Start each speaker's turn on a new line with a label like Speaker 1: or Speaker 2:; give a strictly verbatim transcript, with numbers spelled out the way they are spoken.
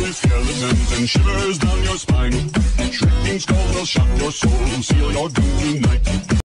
Speaker 1: ghostly skeletons and shivers down your spine. Shrieking skulls will shock your soul, seal your doom tonight.